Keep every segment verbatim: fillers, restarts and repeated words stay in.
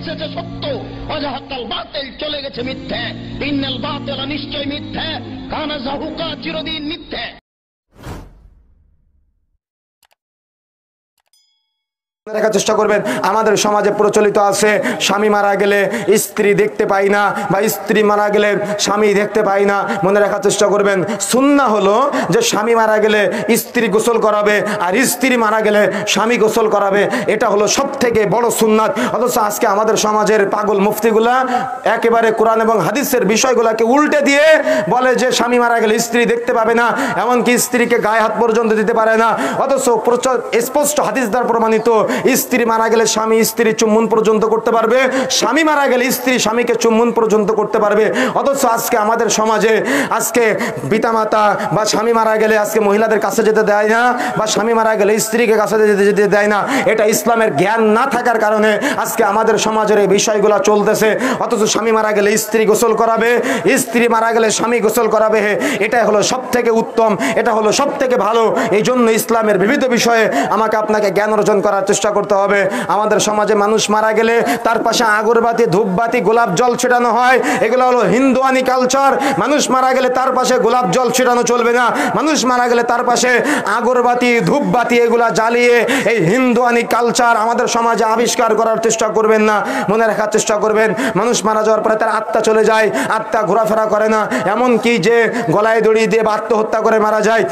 এসেছে সত্য, ওয়াজাহাকাল বাতিল চলে গেছে মিথ্যে। ইন্নাল বাতিলা নিশ্চয় মিথ্যে, কানা যাহুকা চিরদিন মিথ্যে। দেখার চেষ্টা করবেন আমাদের সমাজে প্রচলিত আছে স্বামী মারা গেলে স্ত্রী দেখতে পাই না, বা স্ত্রী মারা গেলে স্বামী দেখতে পাই না। মনে রাখার চেষ্টা করবেন সুন্নাহ হলো যে স্বামী মারা গেলে স্ত্রী গোসল করাবে, আর স্ত্রী মারা গেলে স্বামী গোসল করাবে। এটা হলো সব থেকে বড় সুন্নাত। অথচ আজকে আমাদের সমাজের পাগল মুফতিগুলা একেবারে কোরআন এবং হাদিসের বিষয়গুলোকে উল্টে দিয়ে বলে যে স্বামী মারা গেলে স্ত্রী দেখতে পাবে না, এমনকি স্ত্রীকে গায়ে হাত পর্যন্ত দিতে পারে না। অথচ স্পষ্ট হাদিস দ্বারা প্রমাণিত স্ত্রী মারা গেলে স্বামী স্ত্রী চুম্বন পর্যন্ত করতে পারবে, স্বামী মারা গেলে স্ত্রী স্বামীকে চুম্বন পর্যন্ত করতে পারবে। অথচ আজকে আমাদের সমাজে আজকে পিতামাতা বা স্বামী মারা গেলে আজকে মহিলাদের কাছে যেতে দেয় না, বা স্বামী মারা গেলে স্ত্রীকে কাছে যেতে যেতে দেয় না। এটা ইসলামের জ্ঞান না থাকার কারণে আজকে আমাদের সমাজের এই বিষয়গুলো চলতেছে। অথচ স্বামী মারা গেলে স্ত্রী গোসল করাবে, স্ত্রী মারা গেলে স্বামী গোসল করাবে। এটাই হলো সব থেকে উত্তম, এটা হলো সব থেকে ভালো। এই জন্য ইসলামের বিবিধ বিষয়ে আমাকে আপনাকে জ্ঞান অর্জন করার চেষ্টা করতে হবে। আমাদের সমাজে মানুষ মারা গেলে তার পাশে আগরবাতি, ধূপবাতি, গোলাপ জল ছিটানো হয়। এগুলো হলো হিন্দুয়ানি কালচার। মানুষ মারা গেলে তার পাশে গোলাপ জল ছিটানো চলবে না। মানুষ মারা গেলে তার পাশে আগরবাতি, ধূপবাতি এগুলা জ্বালিয়ে এই হিন্দুয়ানি কালচার আমাদের সমাজে আবিষ্কার করার চেষ্টা করবেন না। মনে রাখার চেষ্টা করবেন মানুষ মারা যাওয়ার পরে তার আত্মা চলে যায়, আত্মা ঘোরাফেরা করে না। এমনকি যে গলায় দড়ি দিয়ে বা আত্মহত্যা করে মারা যায়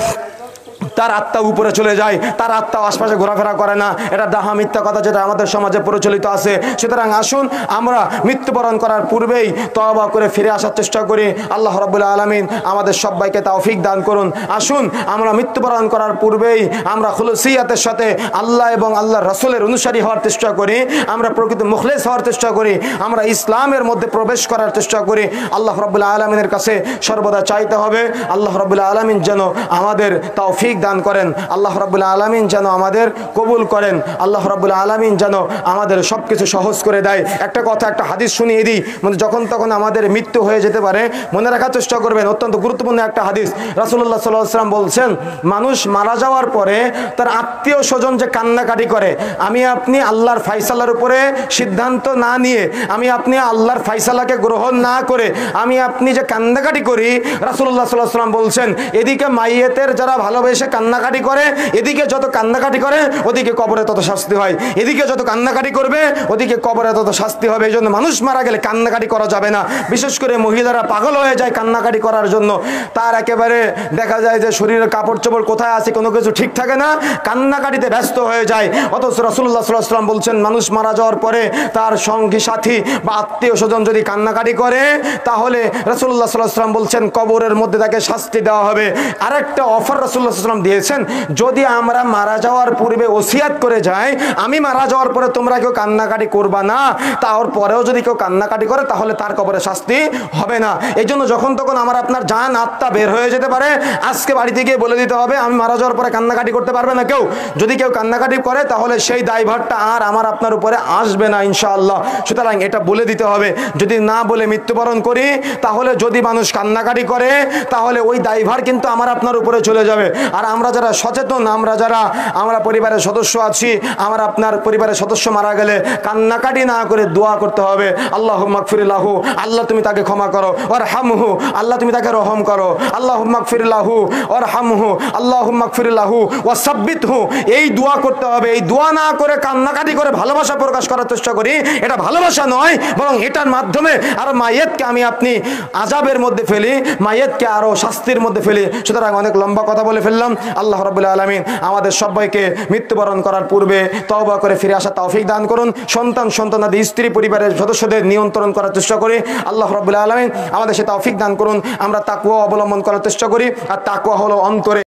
তার আত্মা উপরে চলে যায়, তার আত্মা আশপাশে ঘোরাফেরা করে না। এটা ডাহা মিথ্যা কথা যেটা আমাদের সমাজে প্রচলিত আছে। সুতরাং আসুন আমরা মৃত্যুবরণ করার পূর্বেই তওবা করে ফিরে আসার চেষ্টা করি। আল্লাহ রাব্বুল আলামিন আমাদের সবাইকে তৌফিক দান করুন। আসুন আমরা মৃত্যুবরণ করার পূর্বেই আমরা খুলুসিয়াতের সাথে আল্লাহ এবং আল্লাহর রাসূলের অনুসারী হওয়ার চেষ্টা করি, আমরা প্রকৃত মুখলেস হওয়ার চেষ্টা করি, আমরা ইসলামের মধ্যে প্রবেশ করার চেষ্টা করি। আল্লাহ রাব্বুল আলামিনের কাছে সর্বদা চাইতে হবে আল্লাহ রাব্বুল আলামিন যেন আমাদের তৌফিক দান করেন, আল্লাহ রাব্বুল আলামিন যেন আমাদের কবুল করেন, আল্লাহ রাব্বুল আলামিন যেন আমাদের সবকিছু সহজ করে দেয়। একটা কথা, একটা হাদিস শুনিয়ে দিই, মানে যখন তখন আমাদের মৃত্যু হয়ে যেতে পারে, মনে রাখার চেষ্টা করবেন। অত্যন্ত গুরুত্বপূর্ণ একটা হাদিস। রাসূলুল্লাহ সাল্লাল্লাহু আলাইহি ওয়াসাল্লাম বলছেন, মানুষ মারা যাওয়ার পরে তার আত্মীয় স্বজন যে কান্নাকাটি করে, আমি আপনি আল্লাহর ফায়সালার উপরে সিদ্ধান্ত না নিয়ে, আমি আপনি আল্লাহর ফায়সালাকে গ্রহণ না করে আমি আপনি যে কান্নাকাটি করি, রাসূলুল্লাহ সাল্লাল্লাহু আলাইহি ওয়াসাল্লাম বলছেন এদিকে মাইয়েতের যারা ভালোবেসে কান্নাকাটি করে, এদিকে যত কান্নাকাটি করে ওদিকে কবরে তত শাস্তি হয়, এদিকে যত কান্নাকাটি করবে ওদিকে কবরে তত শাস্তি হবে। এই জন্য মানুষ মারা গেলে কান্নাকাটি করা যাবে না। বিশেষ করে মহিলারা পাগল হয়ে যায় কান্নাকাটি করার জন্য। তার একেবারে দেখা যায় যে শরীরের কাপড় চোপড় কোথায় আছে কোনো কিছু ঠিক থাকে না, কান্নাকাটিতে ব্যস্ত হয়ে যায়। অথচ রাসূলুল্লাহ সাল্লাল্লাহু আলাইহি ওয়াসাল্লাম বলছেন মানুষ মারা যাওয়ার পরে তার সঙ্গী সাথী বা আত্মীয় স্বজন যদি কান্নাকাটি করে, তাহলে রাসূলুল্লাহ সাল্লাল্লাহু আলাইহি ওয়াসাল্লাম বলছেন কবরের মধ্যে তাকে শাস্তি দেওয়া হবে। আরেকটা অফার রাসূলুল্লাহ সাল্লাল্লাহু আলাইহি ওয়াসাল্লাম দিয়েছেন, যদি আমরা মারা যাওয়ার পূর্বে ওসিয়াত করে যাই আমি মারা যাওয়ার পরে তোমরা কেউ কান্নাকাটি করবা না, তার পরেও যদি কেউ কান্নাকাটি করে তাহলে তার কবরে শাস্তি হবে না। এই জন্য যখন তখন আমার আপনার জান আত্মা বের হয়ে যেতে পারে, আজকে বাড়িতে গিয়ে বলে দিতে হবে আমি মারা যাওয়ার পরে কান্নাকাটি করতে পারবে না কেউ। যদি কেউ কান্নাকাটি করে তাহলে সেই দায়ভারটা আর আমার আপনার উপরে আসবে না ইনশাআল্লাহ। সুতরাং এটা বলে দিতে হবে। যদি না বলে মৃত্যুবরণ করি, তাহলে যদি মানুষ কান্নাকাটি করে তাহলে ওই দায়ভার কিন্তু আমার আপনার উপরে চলে যাবে। আর আমরা যারা সচেতন, আমরা যারা আমরা পরিবারের সদস্য আছি, আমার আপনার পরিবারের সদস্য মারা গেলে কান্নাকাটি না করে দোয়া করতে হবে, আল্লাহুম্মা গফির লাহু, আল্লাহ তুমি তাকে ক্ষমা করো, ওয়ারহামহু, আল্লাহ তুমি তাকে রহম করো, আল্লাহুম্মা গফির লাহু ওয়ারহামহু, আল্লাহুম্মা গফির লাহু ওয়াসাব্বিতহু। এই দোয়া করতে হবে। এই দোয়া না করে কান্নাকাটি করে ভালোবাসা প্রকাশ করার চেষ্টা করি, এটা ভালোবাসা নয়, বরং এটার মাধ্যমে আর মাইয়াতকে আমি আপনি আযাবের মধ্যে ফেলি, মাইয়াতকে আরো শাস্তির মধ্যে ফেলি। সুতরাং অনেক লম্বা কথা বলে ফেললাম। আল্লাহ রাব্বুল আলামিন আমাদের সবাইকে মৃত্যুবরণ করার পূর্বে তওবা করে ফিরে আসা তৌফিক দান করুন। সন্তান সন্তানাদি স্ত্রী পরিবারের সদস্যদের নিয়ন্ত্রণ করার চেষ্টা করি। আল্লাহ রাব্বুল আলামিন আমাদের সে তৌফিক দান করুন। আমরা তাকওয়া অবলম্বন করার চেষ্টা করি। আর তাকওয়া হলো অন্তরে